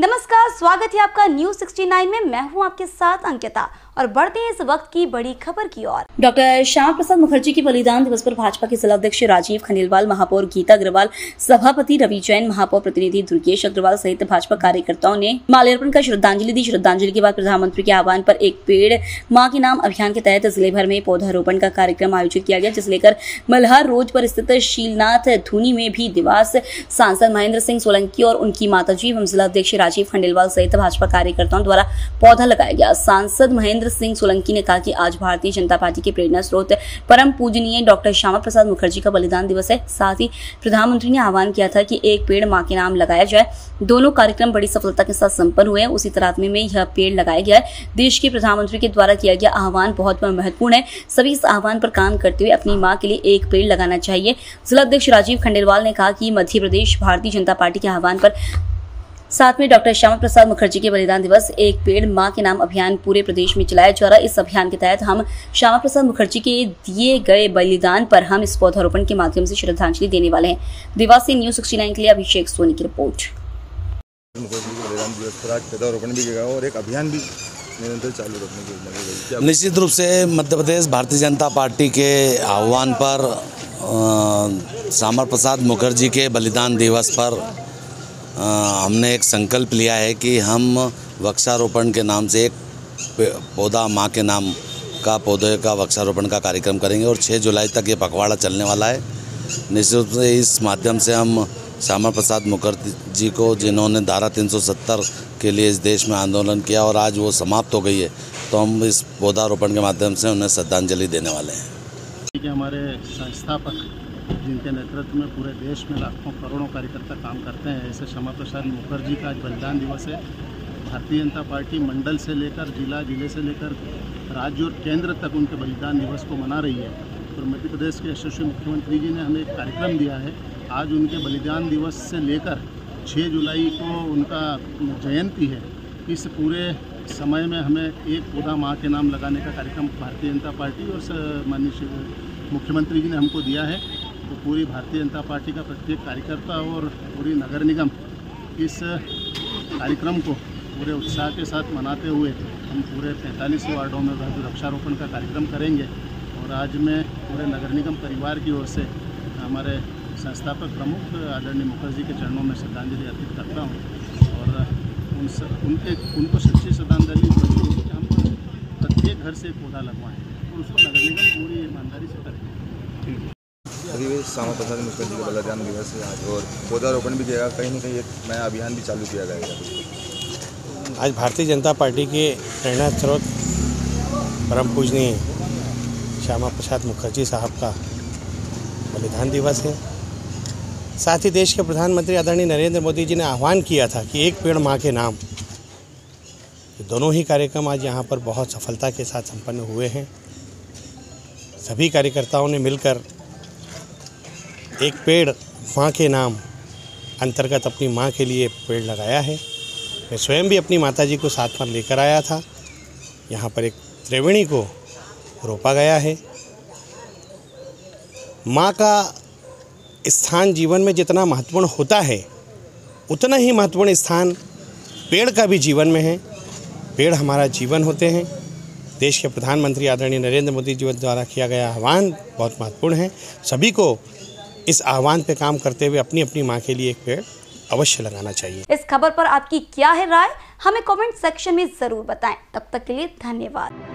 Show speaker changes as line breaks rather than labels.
नमस्कार, स्वागत है आपका न्यूज 69 में। मैं हूं आपके साथ अंकिता और बढ़ते हैं इस वक्त की बड़ी खबर की ओर। डॉक्टर श्यामा प्रसाद मुखर्जी के बलिदान दिवस पर भाजपा के जिला अध्यक्ष राजीव खंडेलवाल, महापौर गीता अग्रवाल, सभापति रवि जैन, महापौर प्रतिनिधि दुर्गेश अग्रवाल सहित भाजपा कार्यकर्ताओं ने माल्यार्पण कर श्रद्धांजलि दी। श्रद्धांजलि के बाद प्रधानमंत्री के आह्वान पर एक पेड़ मां के नाम अभियान के तहत जिले भर में पौधारोपण का कार्यक्रम आयोजित किया गया, जिसे लेकर मल्हार रोड पर स्थित शीलनाथ धूनी में भी दिवस सांसद महेंद्र सिंह सोलंकी और उनकी माताजी एवं जिला अध्यक्ष राजीव खंडेलवाल सहित भाजपा कार्यकर्ताओं द्वारा पौधा लगाया गया। सांसद महेंद्र सिंह सोलंकी ने कहा कि आज भारतीय जनता पार्टी के प्रेरणा स्रोत परम पूजनीय डॉक्टर श्यामा प्रसाद मुखर्जी का बलिदान दिवस है। साथ ही प्रधानमंत्री ने आह्वान किया था कि एक पेड़ मां के नाम लगाया जाए। दोनों कार्यक्रम बड़ी सफलता के साथ संपन्न हुए। उसी तरातमे में यह पेड़ लगाया गया है। देश के प्रधानमंत्री के द्वारा किया गया आह्वान बहुत महत्वपूर्ण है। सभी इस आह्वान पर काम करते हुए अपनी मां के लिए एक पेड़ लगाना चाहिए। जिला अध्यक्ष राजीव खंडेलवाल ने कहा कि मध्य प्रदेश भारतीय जनता पार्टी के आह्वान पर साथ में डॉक्टर श्यामा प्रसाद मुखर्जी के बलिदान दिवस एक पेड़ मां के नाम अभियान पूरे प्रदेश में चलाया जा रहा है। इस अभियान के तहत हम श्यामा प्रसाद मुखर्जी के दिए गए बलिदान पर हम इस पौधारोपण के माध्यम से श्रद्धांजलि देने वाले हैं। देवास से न्यूज 69 के लिए अभिषेक सोनी की रिपोर्ट।
मुखर्जी के बलिदान दिवस पर आज पौधारोपण भी किया और एक अभियान भी निरंतर चालू रखने की
निश्चित रूप से मध्य प्रदेश भारतीय जनता पार्टी के आह्वान पर श्यामा प्रसाद मुखर्जी के बलिदान दिवस पर हमने एक संकल्प लिया है कि हम वृक्षारोपण के नाम से एक पौधा मां के नाम का पौधे का वृक्षारोपण का कार्यक्रम करेंगे और 6 जुलाई तक ये पखवाड़ा चलने वाला है। निश्चित रूप से इस माध्यम से हम श्यामा प्रसाद मुखर्जी जी को, जिन्होंने धारा 370 के लिए इस देश में आंदोलन किया और आज वो समाप्त हो गई है, तो हम इस पौधारोपण के माध्यम से उन्हें श्रद्धांजलि देने वाले हैं।
हमारे संस्थापक जिनके नेतृत्व में पूरे देश में लाखों करोड़ों कार्यकर्ता काम करते हैं, ऐसे श्यामा प्रसाद मुखर्जी का आज बलिदान दिवस है। भारतीय जनता पार्टी मंडल से लेकर जिले से लेकर राज्य और केंद्र तक उनके बलिदान दिवस को मना रही है। और मध्य प्रदेश के यशस्वी मुख्यमंत्री जी ने हमें एक कार्यक्रम दिया है। आज उनके बलिदान दिवस से लेकर 6 जुलाई को उनका जयंती है। इस पूरे समय में हमें एक पौधा माँ के नाम लगाने का कार्यक्रम भारतीय जनता पार्टी और माननीय मुख्यमंत्री जी ने हमको दिया है। तो पूरी भारतीय जनता पार्टी का प्रत्येक कार्यकर्ता और पूरी नगर निगम इस कार्यक्रम को पूरे उत्साह के साथ मनाते हुए हम पूरे 45 वार्डों में वृक्षारोपण का कार्यक्रम करेंगे। और आज मैं पूरे नगर निगम परिवार की ओर से हमारे संस्थापक प्रमुख आदरणीय मुखर्जी के चरणों में श्रद्धांजलि अर्पित करता हूँ और उनको सच्ची श्रद्धांजलि कि हम प्रत्येक घर से एक पौधा लगवाएँ और उसको नगर निगम पूरी ईमानदारी से करें।
श्यामा प्रसाद मुखर्जी का बलिदान दिवस है आज और पौधारोपण भी किया। कहीं न कहीं एक नया अभियान भी चालू किया जाएगा।
आज भारतीय जनता पार्टी के प्रेरणा स्रोत परम पूजनीय श्यामा प्रसाद मुखर्जी साहब का बलिदान दिवस है। साथ ही देश के प्रधानमंत्री आदरणीय नरेंद्र मोदी जी ने आह्वान किया था कि एक पेड़ मां के नाम। दोनों ही कार्यक्रम आज यहाँ पर बहुत सफलता के साथ संपन्न हुए हैं। सभी कार्यकर्ताओं ने मिलकर एक पेड़ माँ के नाम अंतर्गत अपनी माँ के लिए पेड़ लगाया है। मैं स्वयं भी अपनी माताजी को साथ में लेकर आया था। यहाँ पर एक त्रिवेणी को रोपा गया है। माँ का स्थान जीवन में जितना महत्वपूर्ण होता है, उतना ही महत्वपूर्ण स्थान पेड़ का भी जीवन में है। पेड़ हमारा जीवन होते हैं। देश के प्रधानमंत्री आदरणीय नरेंद्र मोदी जी द्वारा किया गया आह्वान बहुत महत्वपूर्ण है। सभी को इस आह्वान पे काम करते हुए अपनी अपनी माँ के लिए एक पेड़ अवश्य लगाना चाहिए।
इस खबर पर आपकी क्या है राय, हमें कमेंट सेक्शन में जरूर बताएं। तब तक के लिए धन्यवाद।